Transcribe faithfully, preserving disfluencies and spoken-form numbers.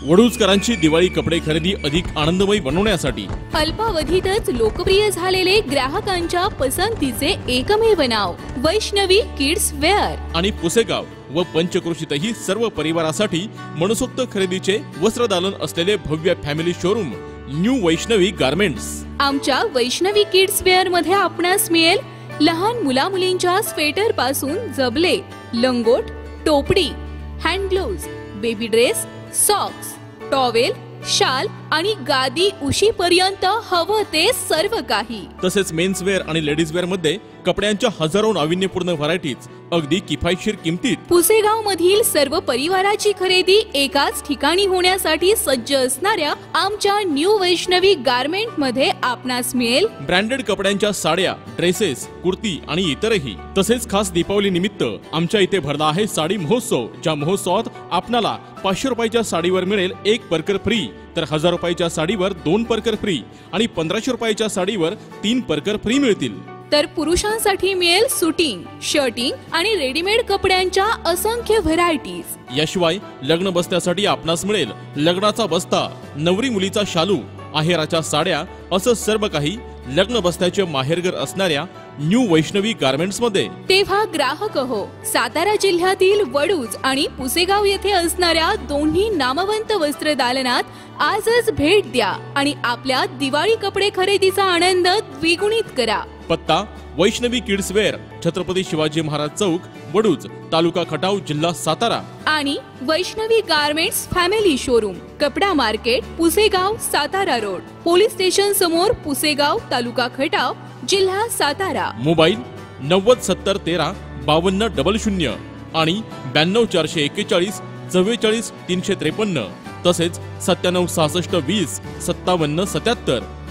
वडूजकरांची दिवाळी कपडे खरेदी अधिक आनंदमय बनवण्यासाठी अल्पावधीतच लोकप्रिय झालेले ग्राहकांच्या पसंतीचे एकमेव नाव वैष्णवी किड्स वेअर आणि पुसेगाव व पंचक्रोशीतही सर्व परिवारासाठी मनसोक्त खरेदीचे वस्त्रदालन असलेले भव्य family showroom new Vaishnavi garments. आमच्या वैष्णवी किड्स वेअर मध्ये आपणास मिळेल लहान मुला मुलींच्या स्वेटर पासून जबले, लंगोट, टोपडी, hand gloves, baby dress, socks, towel, शाल आणि गादी उशी पर्यंत हवं ते सर्व काही। तसेच मेन्स वेअर आणि लेडीज वेअर मध्ये कपड्यांच्या हजारो नाविन्यपूर्ण व्हरायटीज अगदी किफायतशीर किमतीत। पुसेगाव मधील सर्व परिवाराची खरेदी एकाच ठिकाणी होण्यासाठी सज्ज असणाऱ्या आमच्या न्यू वैष्णवी गारमेंट मध्ये आपणास मिळेल ब्रँडेड कपड्यांच्या साड्या, ड्रेसेस, कुर्ती आणि इतरही। तसेच खास दीपावली निमित्त आमच्या इथे भरला आहे साडी महोत्सव, ज्या महोत्सवात आपणाला पाचशे रुपयाच्या साडीवर मिळेल एक परकर फ्री, तर हजार रुपयाच्या साडीवर दोन परकर फ्री आणि पंधराशे रुपयाच्या साडीवर तीन परकर फ्री मिळतील। तर पुरुषांसाठी मिळेल सुटिंग, शर्टिंग आणि रेडीमेड कपड्यांच्या असंख्य व्हरायटीज। याशिवाय लग्न बस्त्यासाठी आपणास मिळेल लग्नाचा बस्ता, नवरी मुलीचा शालू, आहेराच्या साड्या असं सर्व काही लग्न बस्त्याचे माहेरघर असणाऱ्या न्यू वैष्णवी गारमेंट्स मध्ये। तेव्हा ग्राहक हो, सातारा जिल्ह्यातील वडूज आणि पुसेगाव येथे असणाऱ्या दोन्ही नामवंत वस्त्र दालनात आजच भेट द्या आणि आपल्या दिवाळी कपडे खरेदीचा आनंद द्विगुणित करा। पत्ता वैष्णवी किड्स वेअर, छत्रपती शिवाजी महाराज चौक, वडूज, तालुका खटाव, जिल्हा सातारा। आणि वैष्णवी गारमेंट्स फॅमिली शोरूम, कपडा market, Pusegaon, Satara road, police station समोर, पुसेगाव, तालुका खटाव, जिल्हा सातारा। मोबाईल नव्वद सत्तर तेरा बावन्न डबल शून्य आणि ब्याण्णव चारशे एक्केचाळीस चव्वेचाळीस तीनशे त्रेपन्न, तसेच सत्त्याण्णव सहासष्ट वीस सत्तावन्न सत्याहत्तर।